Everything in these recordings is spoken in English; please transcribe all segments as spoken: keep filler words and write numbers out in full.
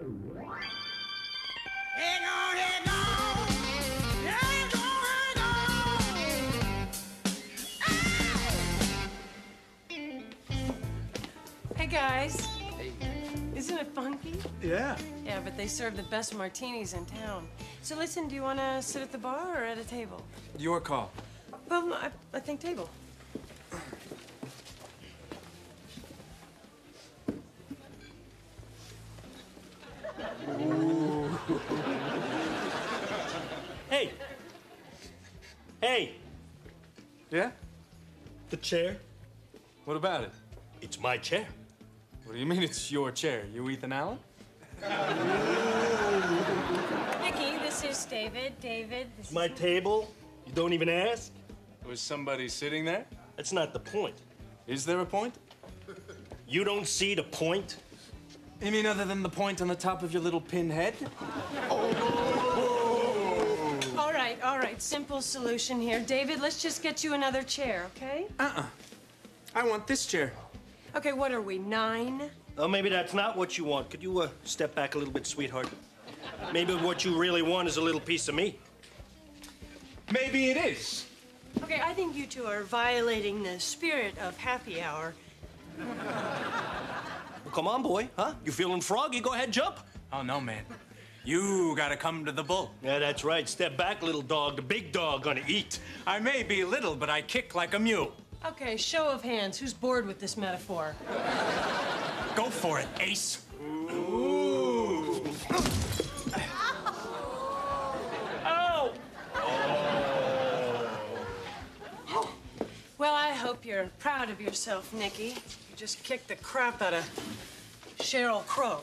Hang on, hang on. Hang on, hang on. Hey, guys. Hey. Isn't it funky? Yeah. Yeah, but they serve the best martinis in town. So listen, do you want to sit at the bar or at a table? Your call. Well, I, I think table. Hey. Hey. Yeah? The chair. What about it? It's my chair. What do you mean it's your chair? You Ethan Allen? Nikki, this is David. David, this It's my table. You don't even ask. Was somebody sitting there? That's not the point. Is there a point? You don't see the point? You mean other than the point on the top of your little pin head? All right, all right. Simple solution here. David, let's just get you another chair, okay? Uh-uh. I want this chair. Okay, what are we, nine? Oh, maybe that's not what you want. Could you uh, step back a little bit, sweetheart? Maybe what you really want is a little piece of me. Maybe it is. Okay, I think you two are violating the spirit of happy hour. Well, come on, boy, huh? You feeling froggy? Go ahead, jump. Oh, no, man. You gotta come to the bull. Yeah, that's right. Step back, little dog. The big dog gonna eat. I may be little, but I kick like a mule. Okay, show of hands. Who's bored with this metaphor? Go for it, Ace. Ooh. Ow! Oh. Well, I hope you're proud of yourself, Nikki. You just kicked the crap out of Sheryl Crow.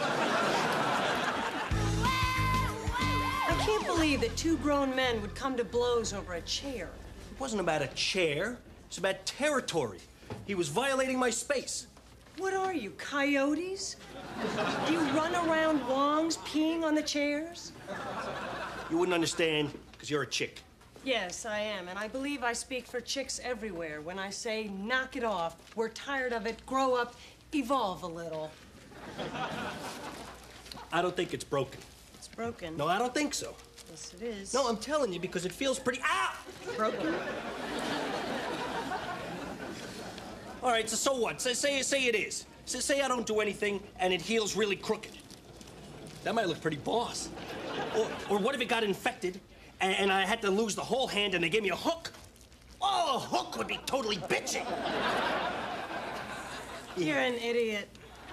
I can't believe that two grown men would come to blows over a chair. It wasn't about a chair. It's about territory. He was violating my space. What are you, coyotes? Do you run around Wong's peeing on the chairs? You wouldn't understand because you're a chick. Yes, I am, and I believe I speak for chicks everywhere when I say knock it off. We're tired of it. Grow up, evolve a little. I don't think it's broken. It's broken. No, I don't think so. Yes, it is. No, I'm telling you because it feels pretty. Ah! Broken? All right, so so what? Say say say it is. Say, say I don't do anything and it heals really crooked. That might look pretty boss. Or or what if it got infected and, and I had to lose the whole hand and they gave me a hook? Oh, a hook would be totally bitchy. You're an idiot.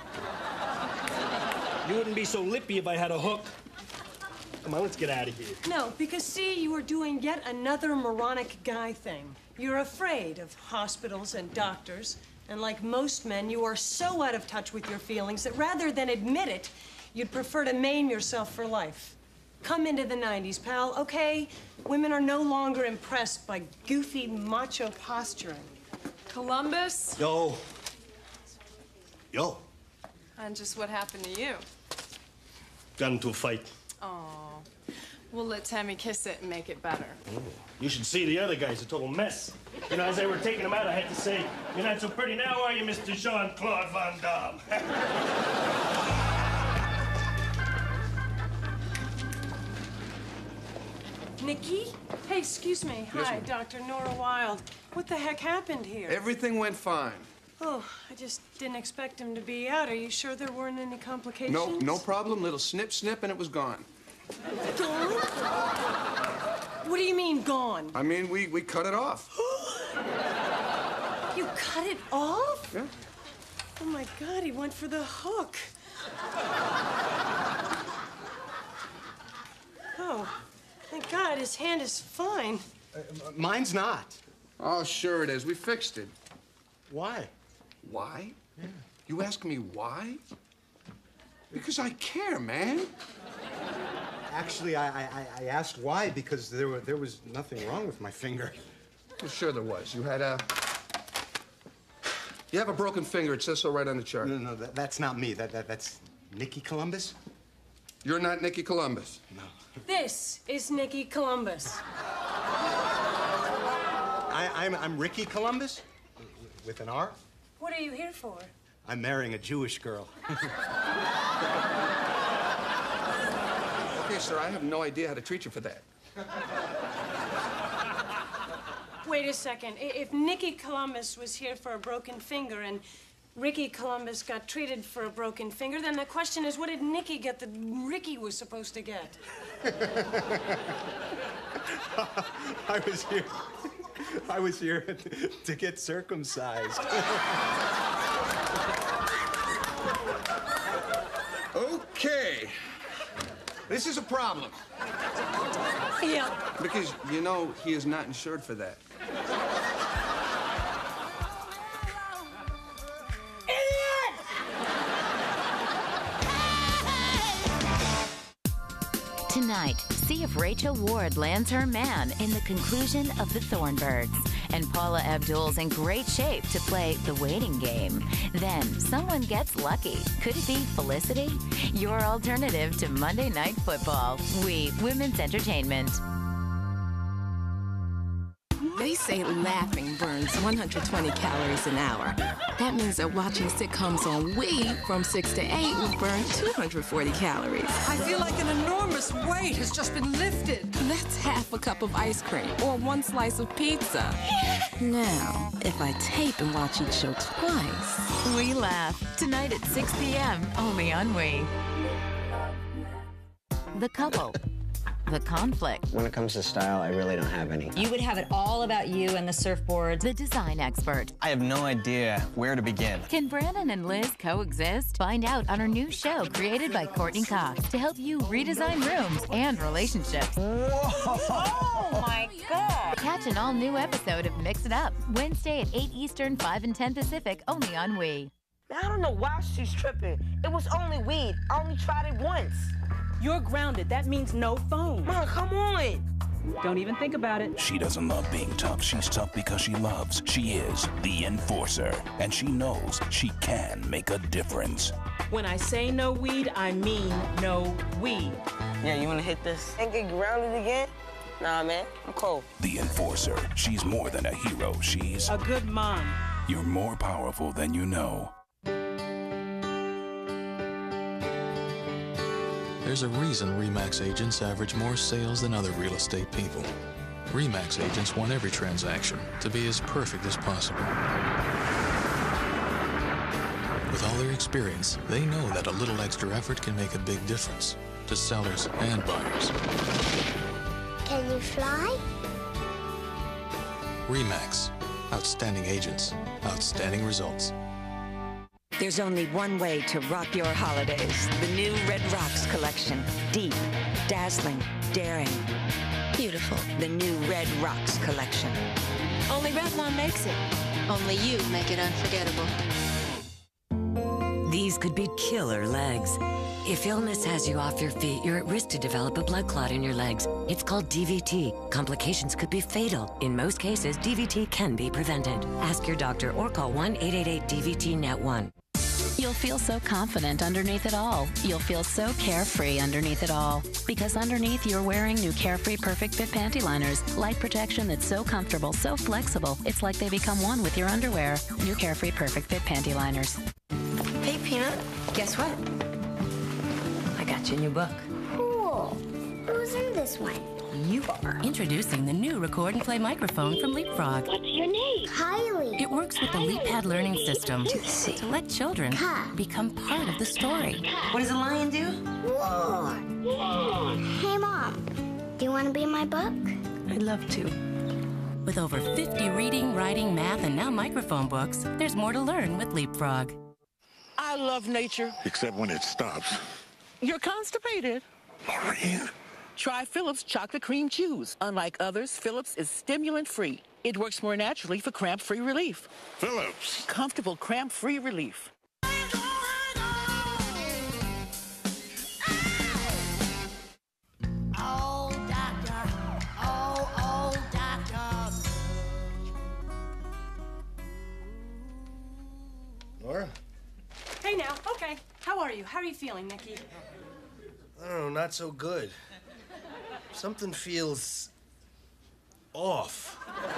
You wouldn't be so lippy if I had a hook. Come on, let's get out of here. No, because see, you are doing yet another moronic guy thing. You're afraid of hospitals and doctors, and like most men, you are so out of touch with your feelings that rather than admit it, you'd prefer to maim yourself for life. Come into the nineties, pal, okay? Women are no longer impressed by goofy macho posturing. Columbus? Yo. Yo. And just what happened to you? Got into a fight. Oh. We'll let Tammy kiss it and make it better. Oh. You should see the other guys, a total mess. You know, as they were taking him out, I had to say, "You're not so pretty now, are you, Mister Jean-Claude Van Damme?" Nikki? Hey, excuse me. Yes, Hi, ma'am. Doctor Nora Wild. What the heck happened here? Everything went fine. Oh, I just didn't expect him to be out. Are you sure there weren't any complications? No, no problem. Little snip, snip, and it was gone. Gone? What do you mean, gone? I mean, we, we cut it off. You cut it off? Yeah. Oh, my God, he went for the hook. Oh, thank God, his hand is fine. Uh, mine's not. Oh, sure it is. We fixed it. Why? Why? Yeah. You ask me why? Because I care, man. Actually, I, I, I asked why because there, were, there was nothing wrong with my finger. Well, sure there was. You had a... You have a broken finger. It says so right on the chart. No, no, that, that's not me. That, that, that's Nikki Columbus. You're not Nikki Columbus. No. This is Nikki Columbus. I, I'm, I'm Ricky Columbus, with an R. What are you here for? I'm marrying a Jewish girl. Okay, sir, I have no idea how to treat you for that. Wait a second. I- If Nicky Columbus was here for a broken finger and Ricky Columbus got treated for a broken finger, then the question is, what did Nicky get that Ricky was supposed to get? I was here. I was here to get circumcised. Okay. This is a problem. Yeah. Because, you know, he is not insured for that. Tonight, see if Rachel Ward lands her man in the conclusion of The Thornbirds. And Paula Abdul's in great shape to play The Waiting Game. Then, someone gets lucky. Could it be Felicity? Your alternative to Monday Night Football. We, Women's Entertainment. They say laughing burns one hundred twenty calories an hour. That means that watching sitcoms on Wii from six to eight will burn two hundred forty calories. I feel like an enormous weight has just been lifted. That's half a cup of ice cream or one slice of pizza. Now, if I tape and watch each show twice. We Laugh. Tonight at six p m only on Wii. The Couple. The Conflict. When it comes to style, I really don't have any. You would have it all about you and the surfboards. The Design Expert. I have no idea where to begin. Can Brandon and Liz coexist? Find out on our new show created by Courtney Cox to help you redesign rooms and relationships. Whoa! Oh my God! Catch an all-new episode of Mix It Up, Wednesday at eight Eastern, five and ten Pacific, only on Wii. I don't know why she's tripping. It was only weed. I only tried it once. You're grounded. That means no phone. Mom, come on. Don't even think about it. She doesn't love being tough. She's tough because she loves. She is the enforcer, and she knows she can make a difference. When I say no weed, I mean no weed. Yeah, you want to hit this and get grounded again? Nah, man, I'm cold. The enforcer. She's more than a hero. She's a good mom. You're more powerful than you know. There's a reason RE/MAX agents average more sales than other real estate people. RE/MAX agents want every transaction to be as perfect as possible. With all their experience, they know that a little extra effort can make a big difference to sellers and buyers. Can you fly? RE/MAX. Outstanding agents. Outstanding results. There's only one way to rock your holidays. The new Red Rocks collection. Deep, dazzling, daring. Beautiful. The new Red Rocks collection. Only Revlon makes it. Only you make it unforgettable. These could be killer legs. If illness has you off your feet, you're at risk to develop a blood clot in your legs. It's called D V T. Complications could be fatal. In most cases, D V T can be prevented. Ask your doctor or call one eight eight eight D V T net one. You'll feel so confident underneath it all. You'll feel so carefree underneath it all. Because underneath, you're wearing new Carefree Perfect Fit panty liners. Light protection that's so comfortable, so flexible, it's like they become one with your underwear. New Carefree Perfect Fit panty liners. Hey, Peanut, guess what? I got you a new book. Cool. Who's in this one? You are. Introducing the new Record and Play microphone from Leapfrog. What's your name? Kylie. It works with the LeapPad learning system to let children Ka. become part of the story. What does a lion do? Roar. Hey, Mom. Do you want to be in my book? I'd love to. With over fifty reading, writing, math, and now microphone books, there's more to learn with Leapfrog. I love nature. Except when it stops. You're constipated. Maureen. Try Phillips Chocolate Cream Chews. Unlike others, Phillips is stimulant-free. It works more naturally for cramp-free relief. Phillips. Comfortable cramp-free relief. Oh, doctor. Oh, oh, doctor. Laura? Hey now, okay. How are you? How are you feeling, Nicky? I don't know, not so good. Something feels off.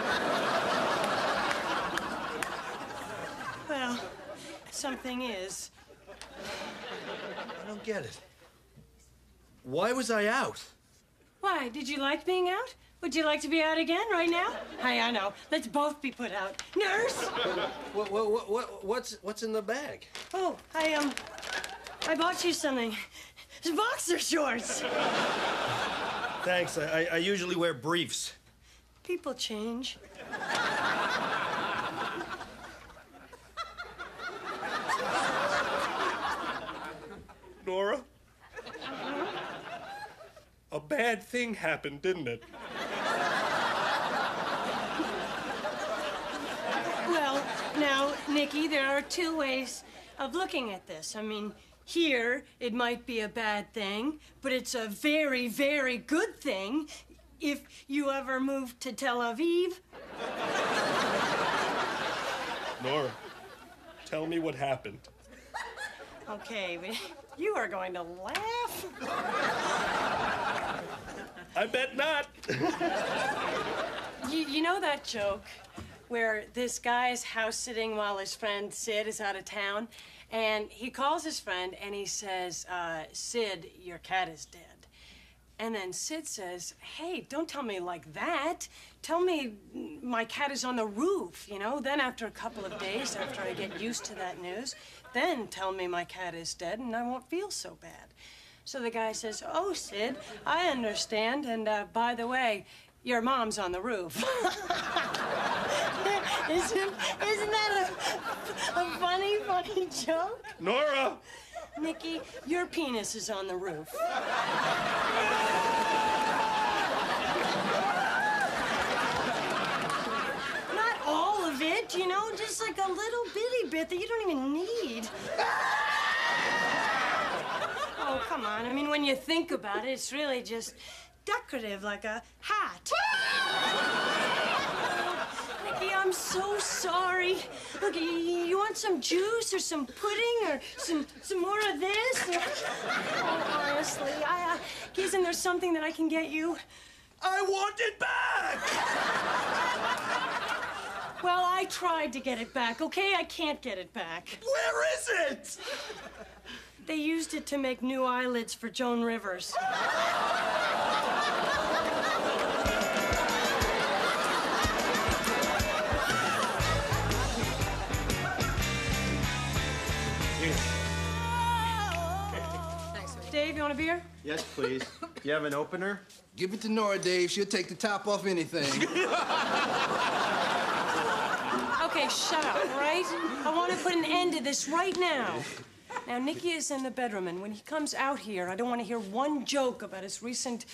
Well, something is. I don't get it. Why was I out? Why, did you like being out? Would you like to be out again right now? Hey, I know. Let's both be put out. Nurse! What, what, what, what, what's, what's in the bag? Oh, I, um, I bought you something. It's boxer shorts. Thanks. I, I, I usually wear briefs. People change. Nora? A bad thing happened, didn't it? Well, now, Nikki, there are two ways of looking at this. I mean, here, it might be a bad thing, but it's a very, very good thing if you ever move to Tel Aviv. Nora, tell me what happened. Okay, but you are going to laugh. I bet not. you, you know that joke where this guy's house sitting while his friend Sid is out of town, and he calls his friend and he says, uh, Sid, your cat is dead. And then Sid says, hey, don't tell me like that. Tell me my cat is on the roof, you know? Then after a couple of days, after I get used to that news, then tell me my cat is dead and I won't feel so bad. So the guy says, oh, Sid, I understand. And uh, by the way, your mom's on the roof. isn't, isn't that a, a funny, funny joke? Nora! Nikki, your penis is on the roof. Not all of it, you know, just like a little bitty bit that you don't even need. Oh, come on. I mean, when you think about it, it's really just decorative, like a hat. Nikki, I'm so sorry. Look, you, you want some juice or some pudding or some some more of this? Or... Oh, honestly, I, uh, isn't there something that I can get you? I want it back! Well, I tried to get it back, okay? I can't get it back. Where is it? They used it to make new eyelids for Joan Rivers. Dave, you want a beer? Yes, please. You have an opener? Give it to Nora, Dave. She'll take the top off anything. Okay, shut up, all right? I want to put an end to this right now. Now, Nicky is in the bedroom, and when he comes out here, I don't want to hear one joke about his recent...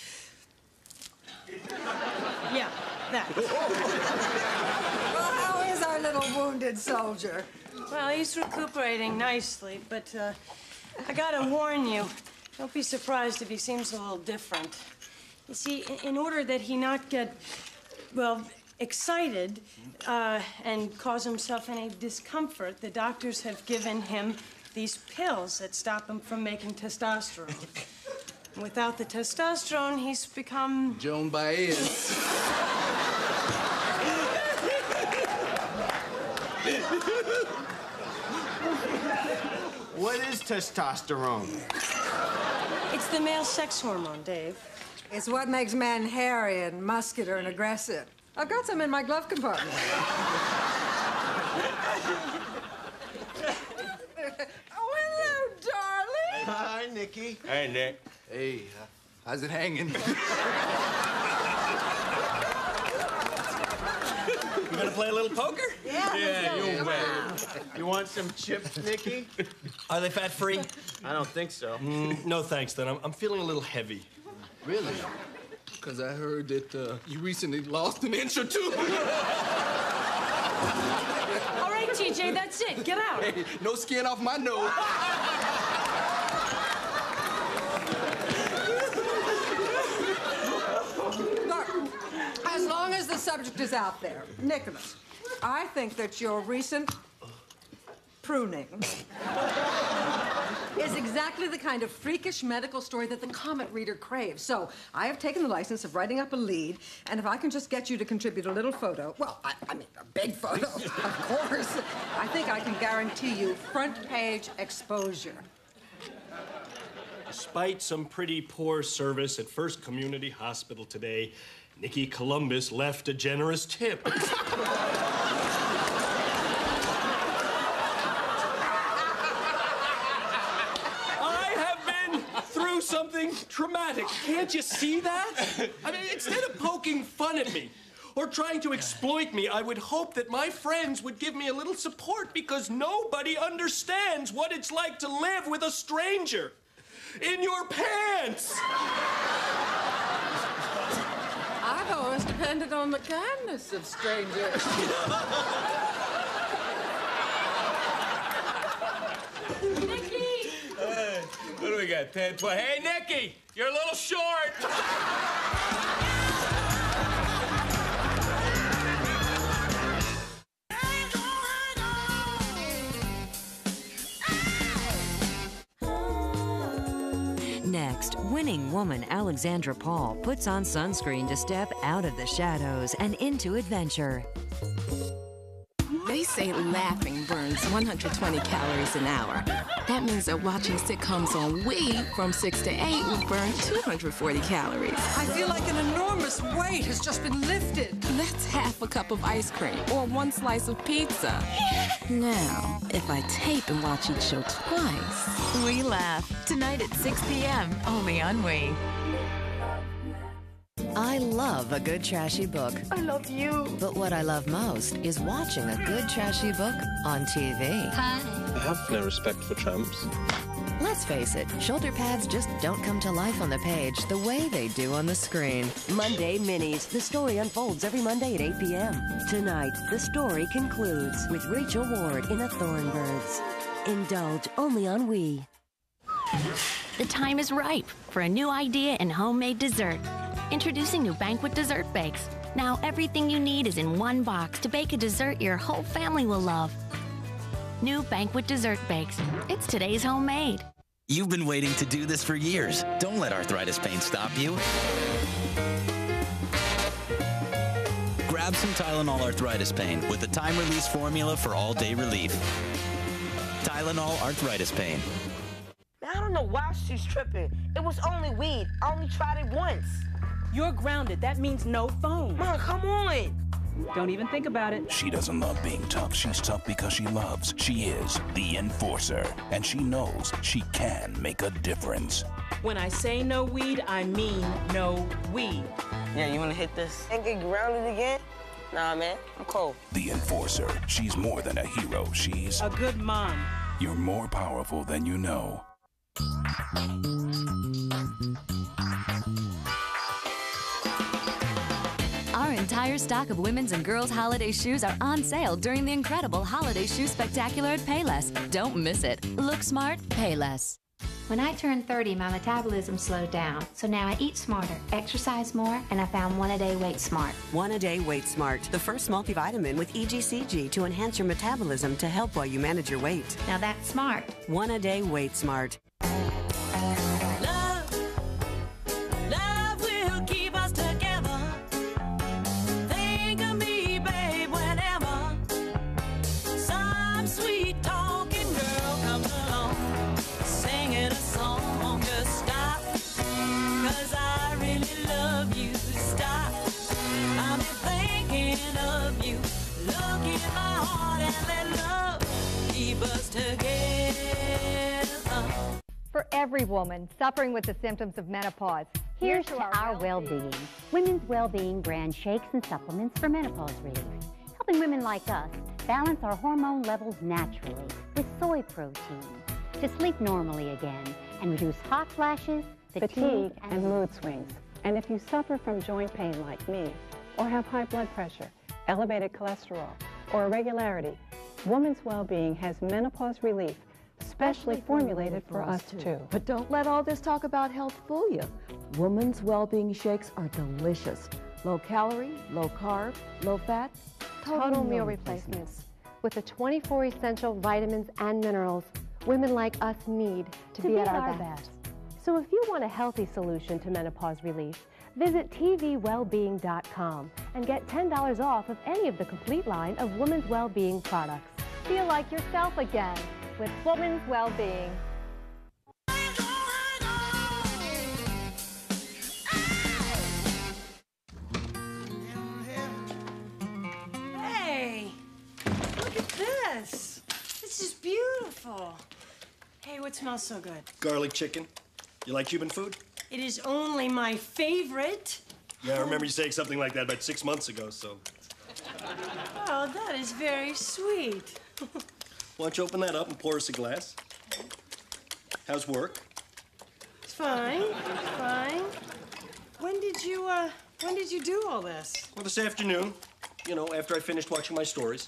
Yeah, that. Well, how is our little wounded soldier? Well, he's recuperating nicely, but uh, I gotta warn you, don't be surprised if he seems a little different. You see, in, in order that he not get, well, excited uh, and cause himself any discomfort, the doctors have given him these pills that stop him from making testosterone. Without the testosterone, he's become... Joan Baez. What is testosterone? It's the male sex hormone, Dave. It's what makes men hairy and muscular and aggressive. I've got some in my glove compartment. Oh, hello, darling. Hi, Nikki. Hey, Nick. Hey, uh, how's it hanging? You gonna play a little poker? Yeah, Yeah, you you bet. You want some chips, Nikki? Are they fat-free? I don't think so. Mm, no, thanks, then. I'm, I'm feeling a little heavy. Really? Because I heard that uh, you recently lost an inch or two. All right, T J, that's it. Get out. Hey, no skin off my nose. Look, as long as the subject is out there, Nicholas, I think that your recent pruning is exactly the kind of freakish medical story that the Comet reader craves. So I have taken the license of writing up a lead, and if I can just get you to contribute a little photo, well, I, I mean, a big photo, of course, I think I can guarantee you front page exposure. Despite some pretty poor service at First Community Hospital today, Nikki Columbus left a generous tip. I have been through something traumatic. Can't you see that? I mean, instead of poking fun at me or trying to exploit me, I would hope that my friends would give me a little support because nobody understands what it's like to live with a stranger in your pants. I've always depended on the kindness of strangers. Nikki! Uh, what do we got? ten, twelve. Hey, Nikki! You're a little short! Next, winning woman Alexandra Paul puts on sunscreen to step out of the shadows and into adventure. They say laughing burns one hundred twenty calories an hour. That means that watching sitcoms on Wii from six to eight will burn two hundred forty calories. I feel like an enormous weight has just been lifted. That's half a cup of ice cream or one slice of pizza. Now, if I tape and watch each show twice. We Laugh, tonight at six p m only on Wii. I love a good trashy book. I love you. But what I love most is watching a good trashy book on T V. Hi. I have no respect for tramps. Let's face it, shoulder pads just don't come to life on the page the way they do on the screen. Monday Minis. The story unfolds every Monday at eight p m Tonight, the story concludes with Rachel Ward in A Thornbirds. Indulge only on Wii. The time is ripe for a new idea in homemade dessert. Introducing new Banquet Dessert Bakes. Now everything you need is in one box to bake a dessert your whole family will love. New Banquet Dessert Bakes. It's today's homemade. You've been waiting to do this for years. Don't let arthritis pain stop you. Grab some Tylenol arthritis pain with the time-release formula for all-day relief. Tylenol arthritis pain. Man, I don't know why she's tripping. It was only weed. I only tried it once. You're grounded. That means no phone. Mom, come on. Don't even think about it. She doesn't love being tough. She's tough because she loves. She is the Enforcer, and she knows she can make a difference. When I say no weed, I mean no weed. Yeah, you wanna hit this and get grounded again? Nah, man, I'm cold. The Enforcer. She's more than a hero. She's a good mom. You're more powerful than you know. Our entire stock of women's and girls' holiday shoes are on sale during the incredible Holiday Shoe Spectacular at Payless. Don't miss it. Look smart, pay less. When I turned thirty, my metabolism slowed down. So now I eat smarter, exercise more, and I found One A Day Weight Smart. One A Day Weight Smart, the first multivitamin with E G C G to enhance your metabolism to help while you manage your weight. Now that's smart. One A Day Weight Smart. For every woman suffering with the symptoms of menopause, here's, here's to our, our well-being. Women's Well-Being brand shakes and supplements for menopause relief, helping women like us balance our hormone levels naturally with soy protein to sleep normally again and reduce hot flashes, fatigue, fatigue and, and mood swings. And if you suffer from joint pain like me, or have high blood pressure, elevated cholesterol, or irregularity, Women's Well-Being has menopause relief specially formulated for us too. But don't let all this talk about health fool you. Women's Well-Being shakes are delicious. Low calorie, low carb, low fat, total, total meal replacements. With the twenty-four essential vitamins and minerals women like us need to, to be, be at our, our best. best. So if you want a healthy solution to menopause relief, visit T V well being dot com and get ten dollars off of any of the complete line of Women's Well-Being products. Feel like yourself again with Women's Well-Being. Paul. Hey, what smells so good? Garlic chicken. You like Cuban food? It is only my favorite. Yeah, I remember you saying something like that about six months ago, so. Oh, that is very sweet. Why don't you open that up and pour us a glass? How's work? It's fine, fine. When did you, uh, when did you do all this? Well, this afternoon, you know, after I finished watching my stories.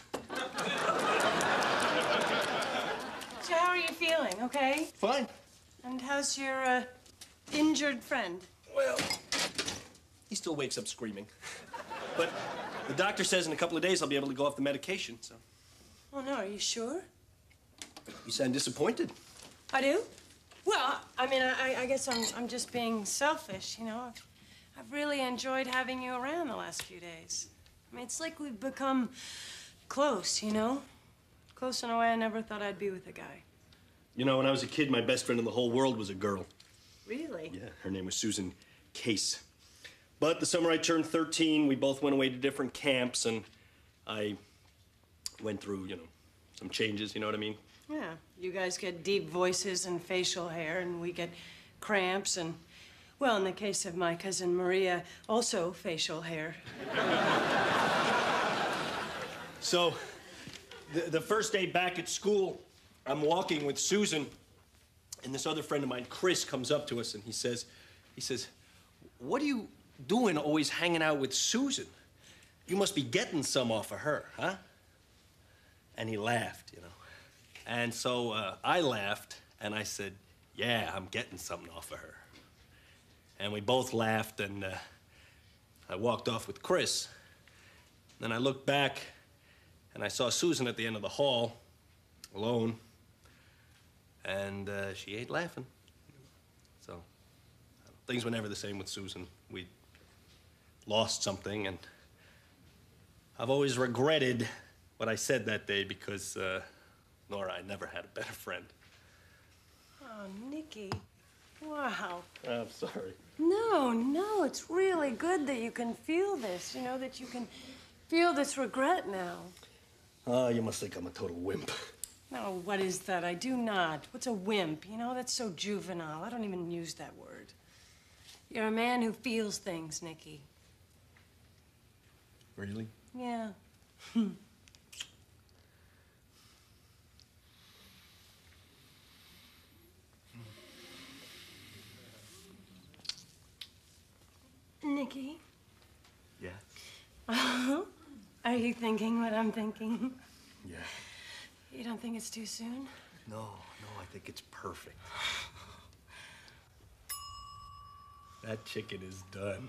So how are you feeling, okay? Fine. And how's your, uh, injured friend? Well, he still wakes up screaming. But the doctor says in a couple of days I'll be able to go off the medication, so. Oh, no, are you sure? You sound disappointed. I do? Well, I mean, I, I guess I'm, I'm just being selfish, you know? I've, I've really enjoyed having you around the last few days. I mean, it's like we've become close, you know? Close in a way I never thought I'd be with a guy. You know, when I was a kid, my best friend in the whole world was a girl. Really? Yeah, her name was Susan Case. But the summer I turned thirteen, we both went away to different camps, and I went through, you know, some changes, you know what I mean? Yeah, you guys get deep voices and facial hair, and we get cramps and, well, in the case of my cousin Maria, also facial hair. So, the, the first day back at school, I'm walking with Susan, and this other friend of mine, Chris, comes up to us, and he says, he says, what are you doing always hanging out with Susan? You must be getting some off of her, huh? And he laughed, you know. And so uh, I laughed, and I said, yeah, I'm getting something off of her. And we both laughed, and uh, I walked off with Chris. Then I looked back, and I saw Susan at the end of the hall, alone, and uh, she ain't laughing. So things were never the same with Susan. We lost something, and I've always regretted what I said that day because uh, Nora, I never had a better friend. Oh, Nicky. Wow. I'm sorry. No, no, it's really good that you can feel this, you know, that you can feel this regret now. Oh, you must think I'm a total wimp. No, what is that? I do not. What's a wimp? You know, that's so juvenile. I don't even use that word. You're a man who feels things, Nicky. Really? Yeah. Nicky? Yeah? Uh-huh. Are you thinking what I'm thinking? Yeah. You don't think it's too soon? No, no, I think it's perfect. That chicken is done.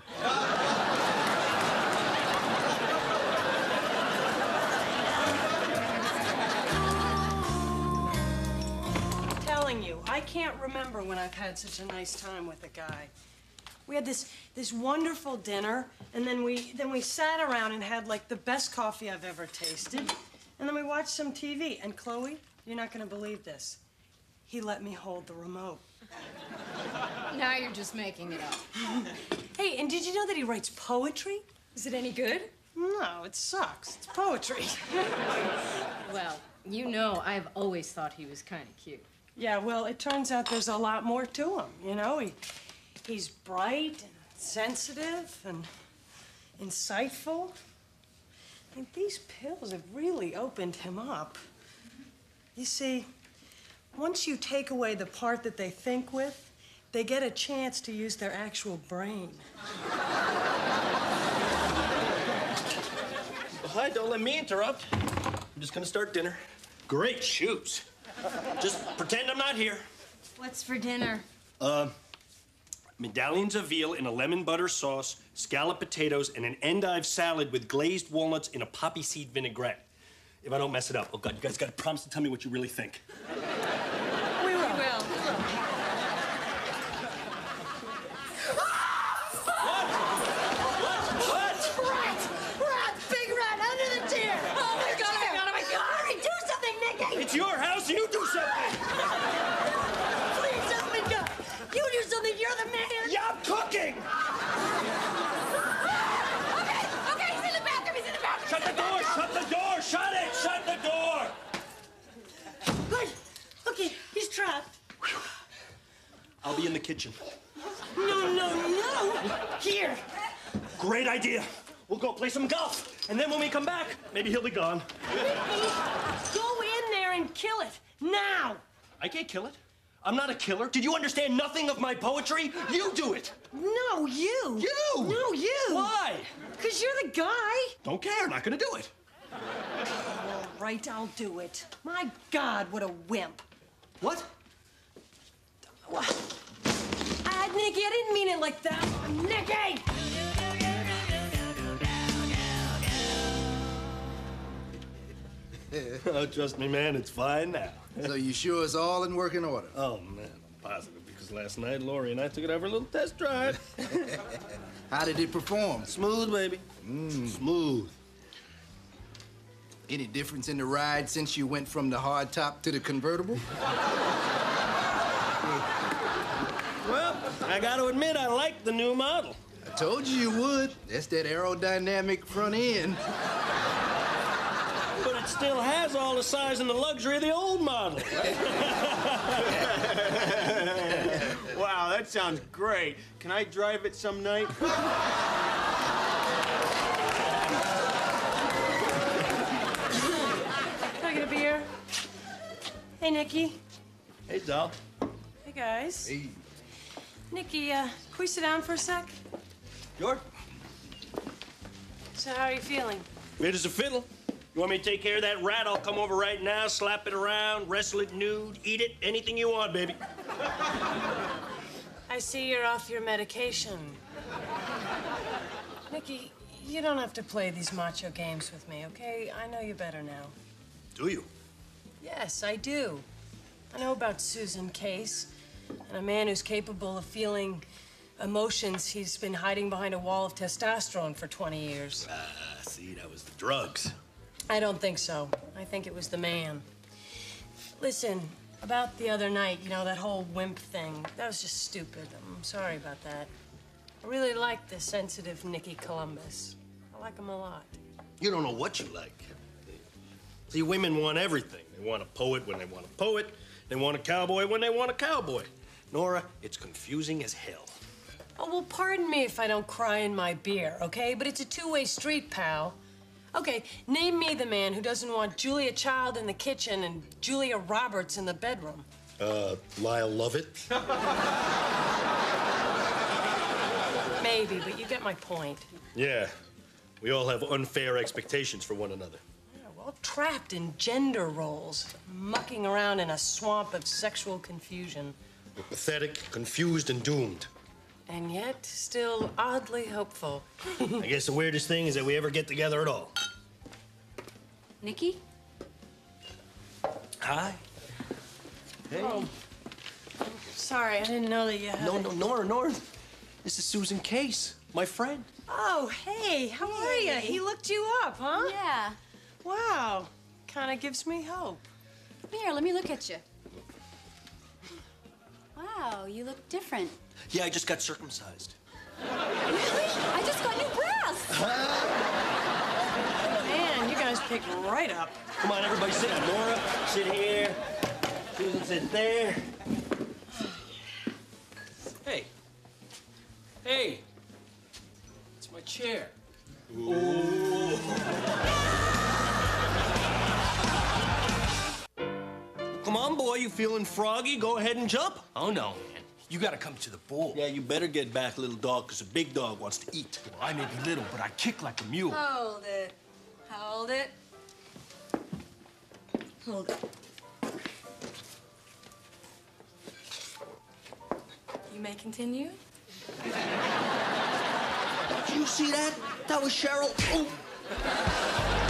I'm telling you, I can't remember when I've had such a nice time with a guy. We had this this wonderful dinner, and then we then we sat around and had like the best coffee I've ever tasted, and then we watched some T V. And Chloe, you're not gonna believe this. He let me hold the remote. Now you're just making it up. Hey, and did you know that he writes poetry? Is it any good? No, it sucks. It's poetry. Well, you know, I've always thought he was kind of cute. Yeah, well, it turns out there's a lot more to him, you know? He, he's bright and sensitive and insightful. I mean, these pills have really opened him up. You see, once you take away the part that they think with, they get a chance to use their actual brain. Hi, don't let me interrupt. I'm just gonna start dinner. Great shoes. Just pretend I'm not here. What's for dinner? Uh, medallions of veal in a lemon butter sauce, scalloped potatoes, and an endive salad with glazed walnuts in a poppy seed vinaigrette. If I don't mess it up, oh God, you guys gotta promise to tell me what you really think. We will. We will. It's your house, you do something! Please, just me go. You do something, you're the man. Yeah, I'm cooking! Okay, okay, he's in the bathroom, he's in the bathroom. Shut the door, shut the door, shut it, shut the door! Good. trapped. I'll be in the kitchen. No, no, no. Here. Great idea. We'll go play some golf. And then when we come back, maybe he'll be gone. Nicky, go in there and kill it. Now. I can't kill it. I'm not a killer. Did you understand nothing of my poetry? You do it. No, you. You. No, you. Why? Because you're the guy. Don't care. Not gonna do it. All right, I'll do it. My God, what a wimp. What? What? Ah, Nicky, I didn't mean it like that. Nicky! Oh, trust me, man, it's fine now. So you sure it's all in working order? Oh, man, I'm positive, because last night, Lori and I took it out for a little test drive. How did it perform? Smooth, baby. Mm. Smooth. Any difference in the ride since you went from the hard top to the convertible? Well, I got to admit, I like the new model. I told you you would. That's that aerodynamic front end. But it still has all the size and the luxury of the old model. Wow, that sounds great. Can I drive it some night? Can I get a beer? Hey, Nicky. Hey, doll. Hey, guys. Hey. Nicky, uh, can we sit down for a sec? Sure. So how are you feeling? Fit as a fiddle. You want me to take care of that rat? I'll come over right now, slap it around, wrestle it nude, eat it, anything you want, baby. I see you're off your medication. Nicky, you don't have to play these macho games with me, okay? I know you better now. Do you? Yes, I do. I know about Susan Case, and a man who's capable of feeling emotions he's been hiding behind a wall of testosterone for twenty years. Ah, see, that was the drugs. I don't think so. I think it was the man. Listen, about the other night, you know, that whole wimp thing, that was just stupid. I'm sorry about that. I really like the sensitive Nicky Columbus. I like him a lot. You don't know what you like. See, women want everything. They want a poet when they want a poet. They want a cowboy when they want a cowboy. Nora, it's confusing as hell. Oh, well, pardon me if I don't cry in my beer, okay? But it's a two-way street, pal. Okay, name me the man who doesn't want Julia Child in the kitchen and Julia Roberts in the bedroom. Uh, Lyle Lovett? Maybe, but you get my point. Yeah. We all have unfair expectations for one another. Yeah, well, trapped in gender roles, mucking around in a swamp of sexual confusion. We're pathetic, confused, and doomed. And yet, still oddly hopeful. I guess the weirdest thing is that we ever get together at all. Nicky? Hi. Hey. Oh. Sorry, I didn't know that you had... No, no, Nora, Nora. This is Susan Case, my friend. Oh, hey, how are you? He looked you up, huh? Yeah. Wow. Kind of gives me hope. Come here, let me look at you. Wow, you look different. Yeah, I just got circumcised. Really? I just got new breasts. Man, you guys picked right up. Come on, everybody sit. Nora, sit here. Susan, sit there. Hey. Hey. It's my chair. Ooh. Come on, boy. You feeling froggy? Go ahead and jump. Oh, no, man. You gotta come to the bull. Yeah, you better get back, little dog, because a big dog wants to eat. Well, I may be little, but I kick like a mule. Hold it. Hold it. Hold it. You may continue. Did you see that? That was Cheryl. Oh.